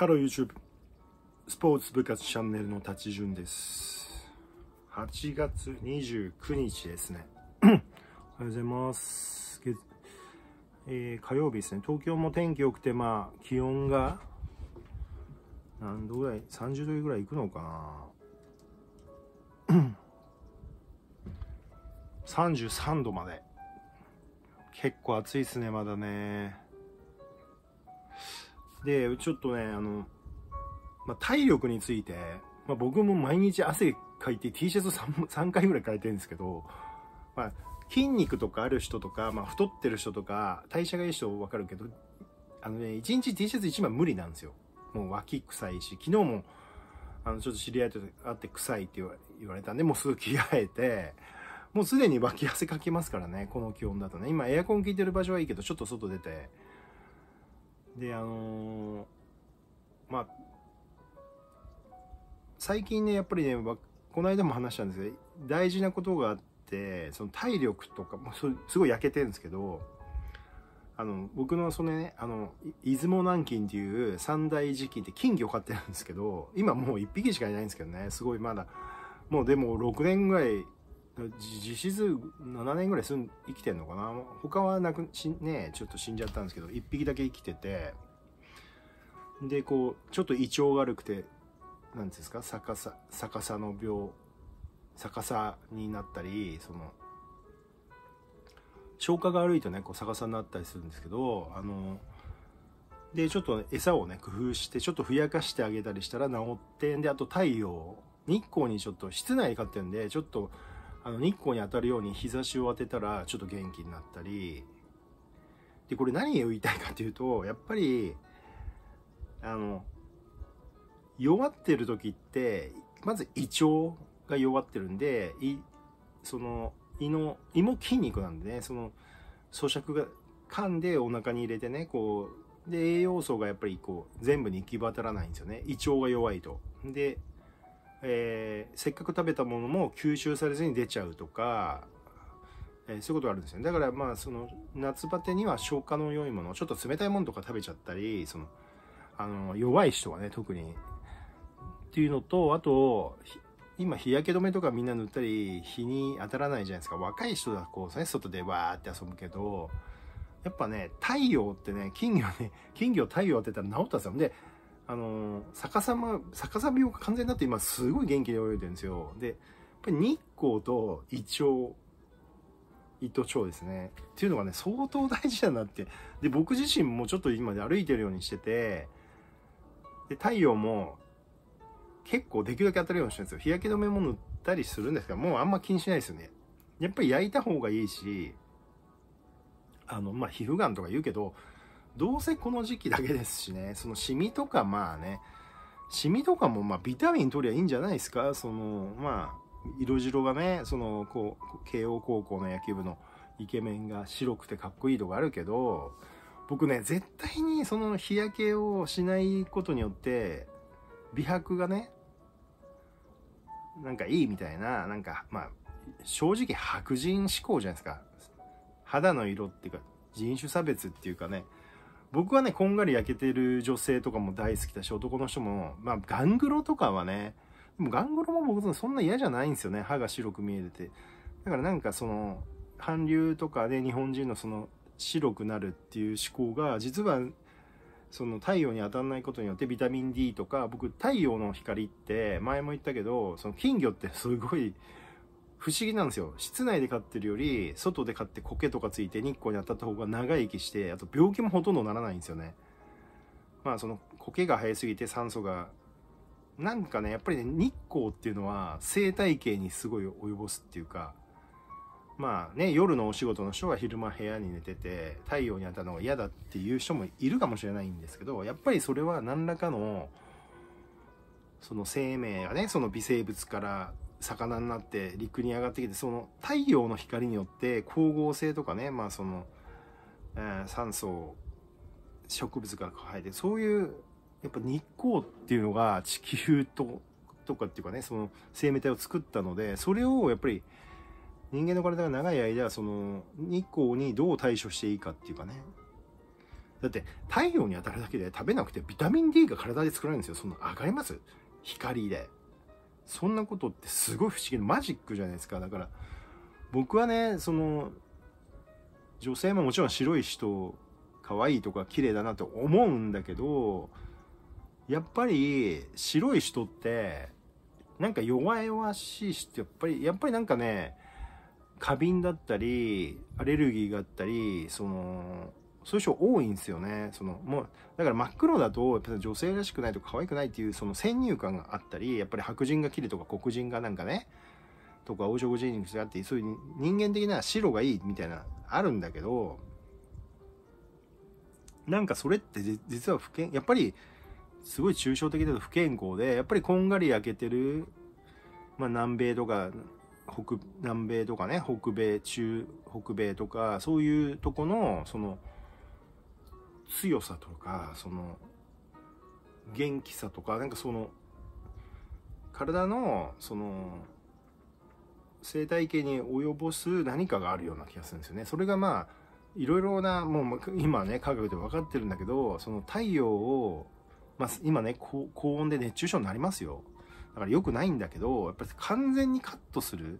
ハロー YouTube スポーツ部活チャンネルの立ち順です。8月29日ですね。おはようございます。火曜日ですね。東京も天気良くて、気温が何度ぐらい、30度ぐらいいくのかな。33度まで。結構暑いですね、まだね。で、ちょっとね、体力について、僕も毎日汗かいて T シャツ 3回ぐらい変えてるんですけど、筋肉とかある人とか、太ってる人とか、代謝がいい人はわかるけど、1日 T シャツ1枚無理なんですよ。もう脇臭いし、昨日も、ちょっと知り合いと会って臭いって言われたんで、もうすぐ着替えて、もうすでに脇汗かきますからね、この気温だとね。今エアコン効いてる場所はいいけど、ちょっと外出て、で、最近ね、やっぱりね、この間も話したんですけど、大事なことがあって、その体力とか、すごい焼けてるんですけど、僕のそのね、出雲南京っていう三大磁器って金魚を飼ってるんですけど、今もう1匹しかいないんですけどね、すごいまだ、もうでも6年ぐらい、実質7年ぐらい生きてんのかな。他はね、ちょっと死んじゃったんですけど、1匹だけ生きてて、で、こう、ちょっと胃腸が悪くて、なんですか、逆さの病、逆さになったり、消化が悪いとね、こう逆さになったりするんですけど、で、ちょっと餌をね、工夫して、ちょっとふやかしてあげたりしたら治って、で、あと太陽、日光にちょっと、室内で飼ってるんで、ちょっと、日光に当たるように日差しを当てたら、ちょっと元気になったり、で、これ何を言いたいかというと、やっぱり、弱ってる時って、まず胃腸が弱ってるんで、胃も筋肉なんでね、咀嚼が噛んでお腹に入れてね、こう、で、栄養素がやっぱりこう、全部に行き渡らないんですよね。胃腸が弱いと。で、せっかく食べたものも吸収されずに出ちゃうとか、そういうことがあるんですよね。だから夏バテには消化の良いもの、ちょっと冷たいものとか食べちゃったり、弱い人はね、特に。っていうのと、あと、今日焼け止めとかみんな塗ったり、日に当たらないじゃないですか。若い人はこうね、外でわーって遊ぶけど、やっぱね、太陽ってね、金魚太陽当てたら治ったんですよ。で、逆さ病が完全になって今すごい元気に泳いでるんですよ。で、やっぱり日光と胃と腸ですね。っていうのがね、相当大事だなって。で、僕自身もちょっと今で歩いてるようにしてて、で、太陽も結構できるだけ当たるようにしてるんですよ。日焼け止めも塗ったりするんですが、もうあんま気にしないですよね。やっぱり焼いた方がいいし、皮膚がんとか言うけど、どうせこの時期だけですしね、シミとかシミとかもビタミン取りゃいいんじゃないですか。色白がね、慶応高校の野球部のイケメンが白くてかっこいいとかあるけど、僕ね、絶対に日焼けをしないことによって、美白がね、なんかいいみたいな、正直白人志向じゃないですか。肌の色っていうか、人種差別っていうかね、僕はね、こんがり焼けてる女性とかも大好きだし、男の人も、ガングロとかはね、でもガングロも僕そんな嫌じゃないんですよね。歯が白く見えてて。だから韓流とかで日本人の白くなるっていう思考が、実は、太陽に当たらないことによってビタミン D とか、僕太陽の光って前も言ったけど、金魚ってすごい不思議なんですよ。室内で飼ってるより外で飼って苔とかついて日光に当たった方が長生きして、あと病気もほとんどならないんですよね。苔が生えすぎて酸素がやっぱりね、日光っていうのは生態系にすごい及ぼすっていうか、夜のお仕事の人は昼間部屋に寝てて太陽に当たるのが嫌だっていう人もいるかもしれないんですけど、やっぱりそれは何らかの生命がね、微生物から魚になって陸に上がってきて、太陽の光によって光合成とかね、酸素を植物から生えて、そういうやっぱ日光っていうのが地球とかっていうかね、生命体を作ったので、それをやっぱり人間の体が長い間日光にどう対処していいかっていうかね、 だって太陽に当たるだけで食べなくてビタミン D が体で作られるんですよ。その上がります？光で。そんなことってすごい不思議なマジックじゃないですか。だから僕はね、その女性ももちろん白い人可愛いとか綺麗だなと思うんだけど、やっぱり白い人ってなんか弱々しい人、やっぱりなんかね、過敏だったりアレルギーがあったり、そういう人多いんですよね。もうだから真っ黒だとやっぱり女性らしくないと可愛くないっていうその先入観があったり、やっぱり白人が綺麗とか黒人がなんかねとか黄色人種があって、そういう人間的な白がいいみたいなあるんだけど、なんかそれって実はやっぱりすごい抽象的だと不健康で、やっぱりこんがり焼けてる、まあ、南米とか南米とかね、北米とかそういうとこのその強さとかその元気さとか、なんかその体のその生態系に及ぼす何かがあるような気がするんですよね。それがまあいろいろな、もう今ね科学で分かってるんだけど、その太陽を、まあ、今ね高温で熱中症になりますよ。だから良くないんだけど、やっぱり完全にカットする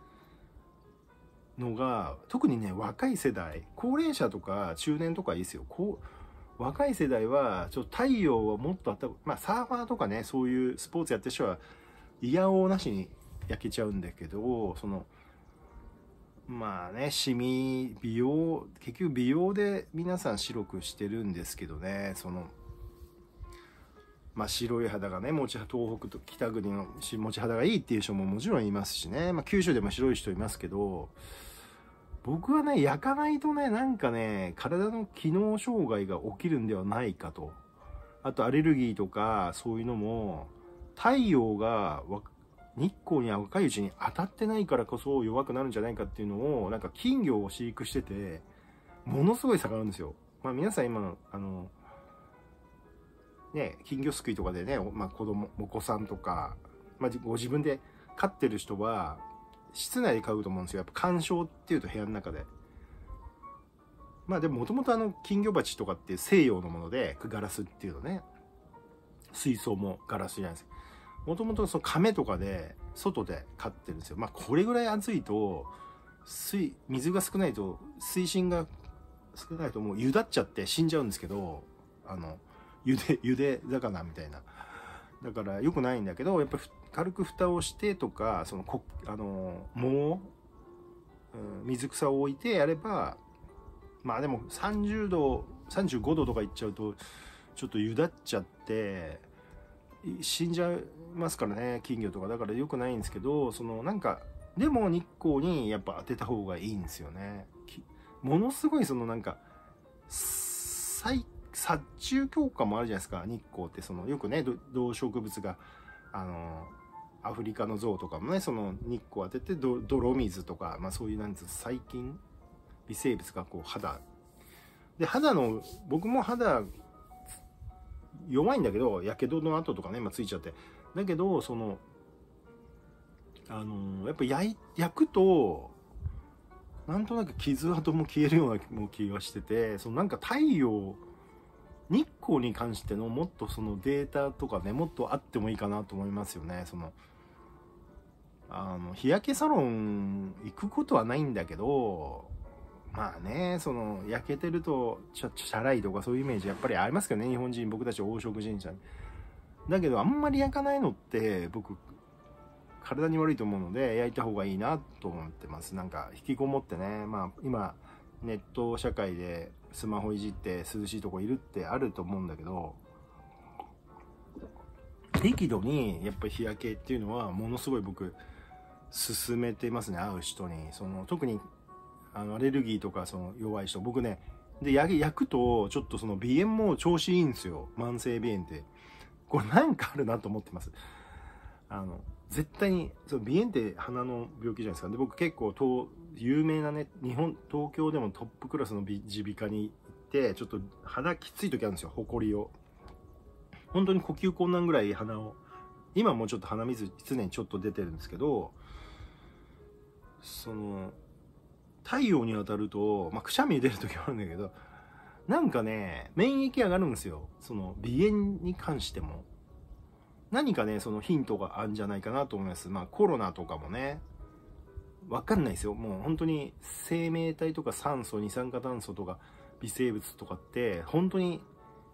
のが、特にね若い世代、高齢者とか中年とかいいですよ。若い世代はちょっと太陽はもっとまあサーファーとかね、そういうスポーツやってる人は嫌おうなしに焼けちゃうんだけど、まあね、美容、結局美容で皆さん白くしてるんですけどね、まあ白い肌がね、東北と北国の持ち肌がいいっていう人ももちろんいますしね、まあ九州でも白い人いますけど、僕はね、焼かないとね、なんかね、体の機能障害が起きるんではないかと。あとアレルギーとかそういうのも、太陽が日光に若いうちに当たってないからこそ弱くなるんじゃないかっていうのを、なんか金魚を飼育してて、ものすごい差があるんですよ。まあ皆さん今、ね、金魚すくいとかでね、まあお子さんとか、まあご自分で飼ってる人は、室内で飼うと思うんですよ。やっぱ鑑賞っていうと部屋の中で。まあでももともと金魚鉢とかって西洋のもので、ガラスっていうのね、水槽もガラスじゃないですか。もともとその亀とかで外で飼ってるんですよ。まあこれぐらい暑いと水が少ないと、水深が少ないともうゆだっちゃって死んじゃうんですけど、ゆで魚みたいな。だから良くないんだけど、やっぱり軽く蓋をしてとか、水草を置いてやれば、まあでも30度35度とかいっちゃうとちょっとゆだっちゃって死んじゃいますからね、金魚とか。だから良くないんですけど、なんかでも日光にやっぱ当てた方がいいんですよね。ものすごいなんか殺虫強化もあるじゃないですか、日光って。よくね、動植物がアフリカの象とかもね、日光当てて泥水とか、まあそういう細菌微生物がこう僕も肌弱いんだけど、やけどの跡とかね、まあ、ついちゃって。だけどやっぱ焼くとなんとなく傷跡も消えるような気がしてて、なんか日光に関してのもっとデータとかね、もっとあってもいいかなと思いますよね。日焼けサロン行くことはないんだけど、まあね、焼けてるとチャラいとかそういうイメージやっぱりありますけどね、日本人、僕たち黄色人種だけど、あんまり焼かないのって僕体に悪いと思うので、焼いた方がいいなと思ってます。なんか引きこもってね、まあ今ネット社会でスマホいじって涼しいとこいるってあると思うんだけど、適度にやっぱり日焼けっていうのはものすごい僕勧めてますね、会う人に。特にアレルギーとか弱い人、僕ね、で焼くとちょっと鼻炎も調子いいんですよ。慢性鼻炎ってこれなんかあるなと思ってます。絶対に鼻炎って鼻の病気じゃないですか。で僕結構有名なね、東京でもトップクラスの耳鼻科に行って、ちょっと鼻きつい時あるんですよ。ほこりを本当に呼吸困難ぐらい鼻を、今もちょっと鼻水常にちょっと出てるんですけど、太陽に当たると、まあ、くしゃみ出る時もあるんだけど、 なんかね、免疫上がるんですよ。その鼻炎に関しても。何かね、そのヒントがあるんじゃないかなと思います。まあコロナとかもね、わかんないですよ。もう本当に生命体とか酸素、二酸化炭素とか微生物とかって、本当に、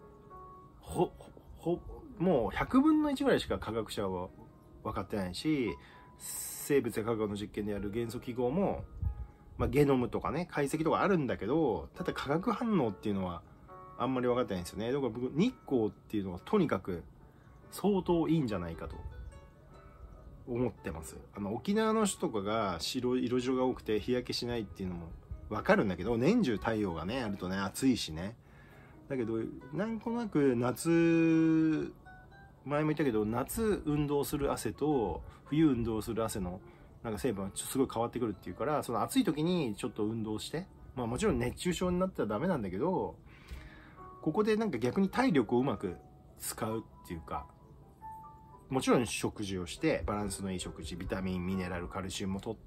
もう100分の1ぐらいしか科学者は分かってないし、生物や化学の実験でやる元素記号も、まあ、ゲノムとかね、解析とかあるんだけど、ただ化学反応っていうのはあんまり分かってないんですよね。だから僕、日光っていうのはとにかく相当いいんじゃないかと思ってます。沖縄の人とかが色白が多くて日焼けしないっていうのも分かるんだけど、年中太陽がね、あるとね、暑いしね。だけど、なんとなく夏、前も言ったけど、夏運動する汗と冬運動する汗のなんか成分はすごい変わってくるっていうから、その暑い時にちょっと運動して、まあもちろん熱中症になったらダメなんだけど、ここでなんか逆に体力をうまく使うっていうか、もちろん食事をして、バランスのいい食事、ビタミン、ミネラル、カルシウムを取って、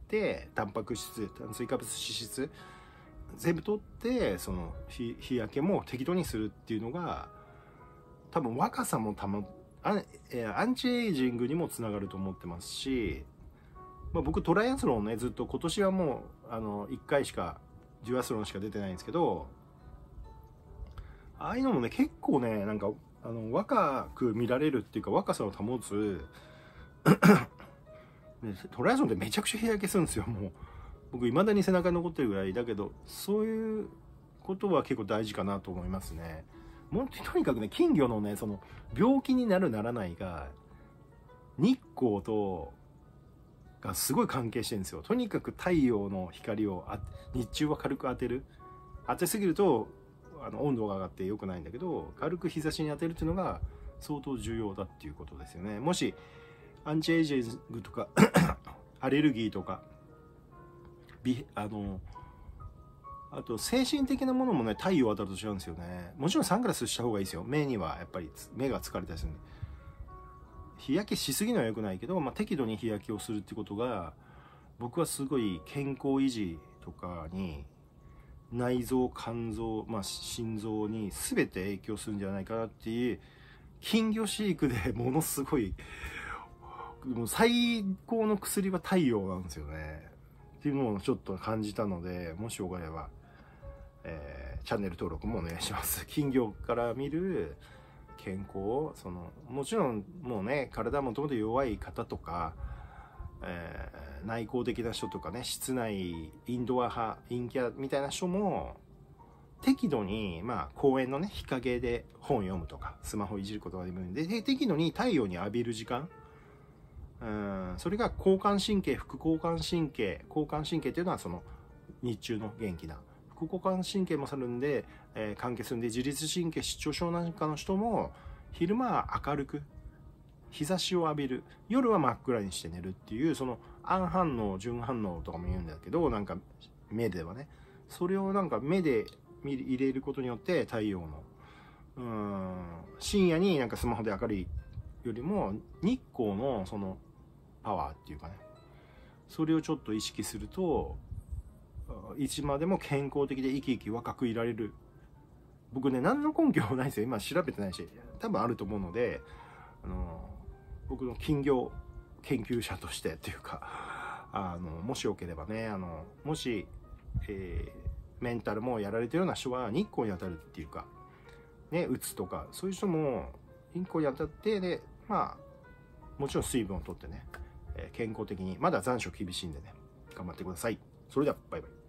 タンパク質、炭水化物、脂質、全部取って、その日焼けも適度にするっていうのが、多分若さもアンチエイジングにもつながると思ってますし、まあ、僕トライアスロンね、ずっと今年はもう1回しかデュアスロンしか出てないんですけど、ああいうのもね結構ね、なんか若く見られるっていうか、若さを保つトライアスロンってめちゃくちゃ日焼けするんですよ。もう僕未だに背中に残ってるぐらいだけど、そういうことは結構大事かなと思いますね。もうとにかくね、金魚のね、その病気になるならないが日光とがすごい関係してるんですよ。とにかく太陽の光を日中は軽く当てる。当てすぎると温度が上がって良くないんだけど、軽く日差しに当てるっていうのが相当重要だっていうことですよね。もしアンチエイジングとかアレルギーとかあと精神的なものもね、太陽当たると違うんですよね。もちろんサングラスした方がいいですよ。目にはやっぱり目が疲れたりするんで。日焼けしすぎのは良くないけど、まあ、適度に日焼けをするってことが、僕はすごい健康維持とかに、内臓、肝臓、まあ、心臓に全て影響するんじゃないかなっていう、金魚飼育でものすごい、もう最高の薬は太陽なんですよね。っていうのをちょっと感じたので、もしよければ、チャンネル登録もお願いします。金魚から見る健康、もちろんもうね、体もともと弱い方とか、内向的な人とかね、室内インドア派、陰キャみたいな人も適度に、まあ公園のね、日陰で本読むとかスマホいじることができるんで、適度に太陽に浴びる時間、それが交感神経、副交感神経、交感神経っていうのはその日中の元気な、副交感神経もさるんで、関係するんで、自律神経失調症なんかの人も昼間は明るく日差しを浴びる、夜は真っ暗にして寝るっていう、その暗反応、順反応とかも言うんだけど、なんか目ではね、それをなんか目で入れることによって太陽の深夜になんかスマホで明るいよりも日光のそのパワーっていうかね、それをちょっと意識するといつまでも健康的で生き生き若くいられる。僕ね、何の根拠もないんですよ。今調べてないし、多分あると思うので、僕の金魚研究者としてっていうか、もしよければね、もし、メンタルもやられてるような人は日光に当たるっていうか、ね、うつとか、そういう人も日光に当たって、で、まあ、もちろん水分をとってね、健康的に、まだ残暑厳しいんでね、頑張ってください。それでは、バイバイ。